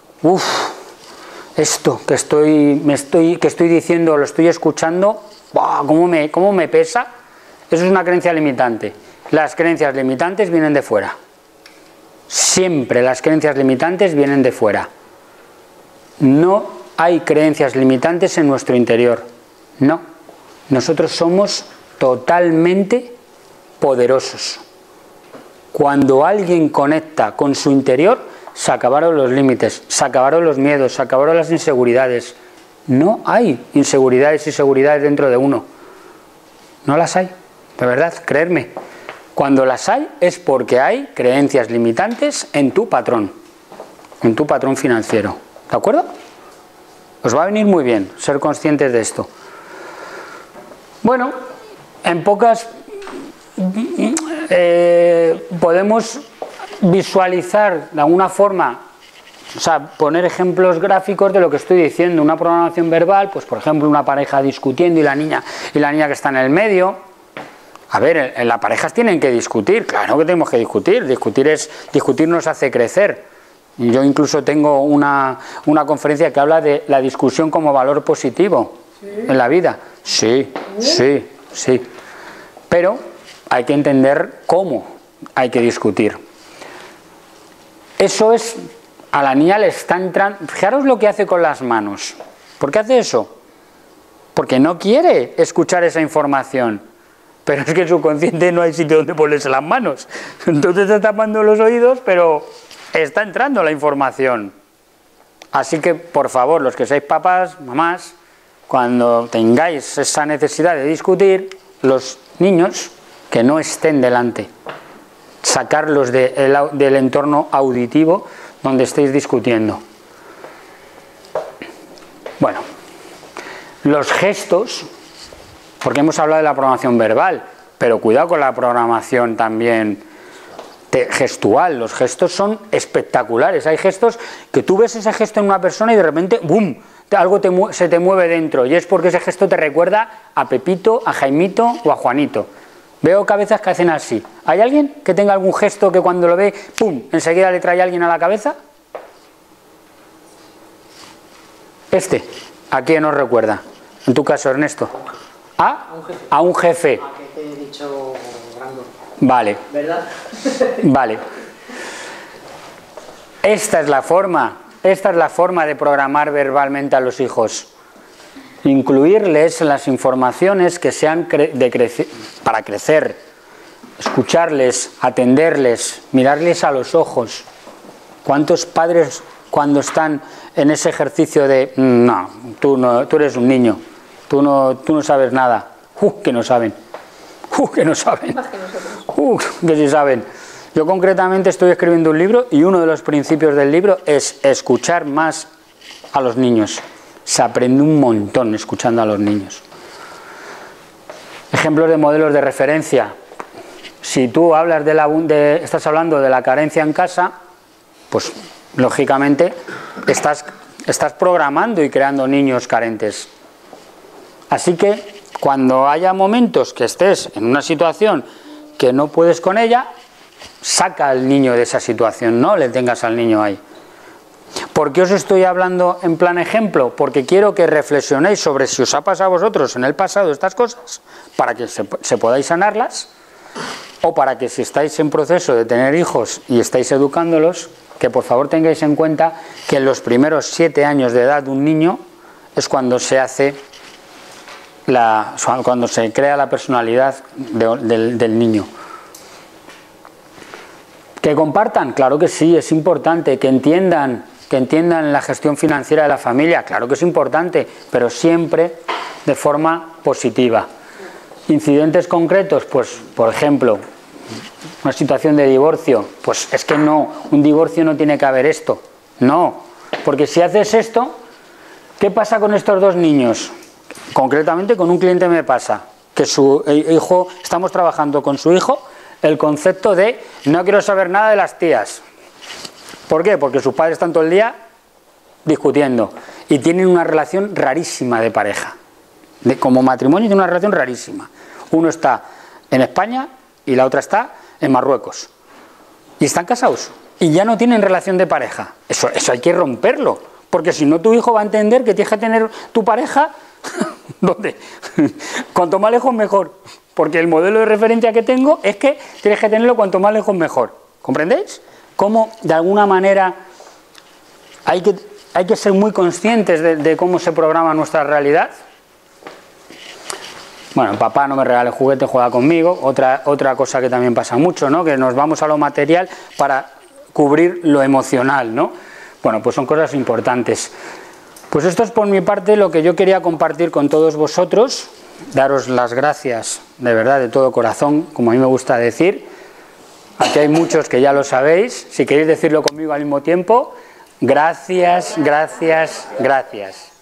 esto que estoy diciendo, lo estoy escuchando, ¿cómo me pesa? Eso es una creencia limitante. Las creencias limitantes vienen de fuera. Siempre las creencias limitantes vienen de fuera. No hay creencias limitantes en nuestro interior. No. Nosotros somos totalmente poderosos. Cuando alguien conecta con su interior, se acabaron los límites, se acabaron los miedos, se acabaron las inseguridades. No hay inseguridades y seguridades dentro de uno. No las hay. De verdad, creedme. Cuando las hay es porque hay creencias limitantes en tu patrón financiero. ¿De acuerdo? Os va a venir muy bien ser conscientes de esto. Bueno, en pocas podemos visualizar de alguna forma, o sea, poner ejemplos gráficos de lo que estoy diciendo. Una programación verbal, pues por ejemplo una pareja discutiendo y la niña que está en el medio. A ver, en las parejas tienen que discutir, claro que tenemos que discutir. Discutir nos hace crecer. Yo incluso tengo una conferencia que habla de la discusión como valor positivo en la vida. Sí. Pero hay que entender cómo hay que discutir. Eso es, a la niña le está entrando. Fijaros lo que hace con las manos. ¿Por qué hace eso? Porque no quiere escuchar esa información. Pero es que en su consciente no hay sitio donde ponerse las manos. Entonces está tapando los oídos, pero está entrando la información. Así que, por favor, los que seáis papás, mamás, cuando tengáis esa necesidad de discutir, los niños que no estén delante, sacarlos del entorno auditivo donde estéis discutiendo. Bueno, los gestos, porque hemos hablado de la programación verbal, pero cuidado con la programación también gestual. Los gestos son espectaculares. Hay gestos que tú ves ese gesto en una persona y de repente, ¡boom!, algo se te mueve dentro, y es porque ese gesto te recuerda a Pepito, a Jaimito o a Juanito. Veo cabezas que hacen así. ¿Hay alguien que tenga algún gesto que cuando lo ve, ¡pum!, enseguida le trae a alguien a la cabeza? ¿A quién nos recuerda? En tu caso, Ernesto. A un jefe. ¿A qué te he dicho, Brandon? Vale. ¿Verdad? Vale. Esta es la forma de programar verbalmente a los hijos. Incluirles las informaciones que sean para crecer, escucharles, atenderles, mirarles a los ojos. ¿Cuántos padres cuando están en ese ejercicio de no, tú eres un niño, tú no sabes nada, que no saben, que no saben, Más que nosotros. que sí saben, Yo concretamente estoy escribiendo un libro y uno de los principios del libro es escuchar más a los niños. Se aprende un montón escuchando a los niños. Ejemplos de modelos de referencia. Si tú hablas estás hablando de la carencia en casa, pues lógicamente estás programando y creando niños carentes. Así que cuando haya momentos que estés en una situación que no puedes con ella, saca al niño de esa situación, no le tengas al niño ahí. ¿Por qué os estoy hablando en plan ejemplo? Porque quiero que reflexionéis sobre si os ha pasado a vosotros en el pasado estas cosas, para que se podáis sanarlas, o para que si estáis en proceso de tener hijos y estáis educándolos, que por favor tengáis en cuenta que en los primeros 7 años de edad de un niño es cuando se hace cuando se crea la personalidad del niño. ¿Que compartan? Claro que sí, es importante. Que entiendan la gestión financiera de la familia, claro que es importante, pero siempre de forma positiva. Incidentes concretos, pues por ejemplo, una situación de divorcio, pues es que no, un divorcio no tiene que haber esto, no, porque si haces esto, ¿qué pasa con estos dos niños? Concretamente con un cliente me pasa, que su hijo, estamos trabajando con su hijo, el concepto de no quiero saber nada de las tías. ¿Por qué? Porque sus padres están todo el día discutiendo y tienen una relación rarísima de pareja. Como matrimonio tienen una relación rarísima. Uno está en España y la otra está en Marruecos. Y están casados y ya no tienen relación de pareja. Eso hay que romperlo, porque si no tu hijo va a entender que tienes que tener tu pareja ¿dónde? Cuanto más lejos mejor, porque el modelo de referencia que tengo es que tienes que tenerlo cuanto más lejos mejor. ¿Comprendéis? Cómo de alguna manera hay que ser muy conscientes de cómo se programa nuestra realidad. Bueno, papá no me regale juguete, juega conmigo. Otra cosa que también pasa mucho, ¿no? Que nos vamos a lo material para cubrir lo emocional, ¿no? Bueno, pues son cosas importantes. Pues esto es por mi parte lo que yo quería compartir con todos vosotros. Daros las gracias, de verdad, de todo corazón, como a mí me gusta decir. Aquí hay muchos que ya lo sabéis. Si queréis decirlo conmigo al mismo tiempo, gracias, gracias, gracias.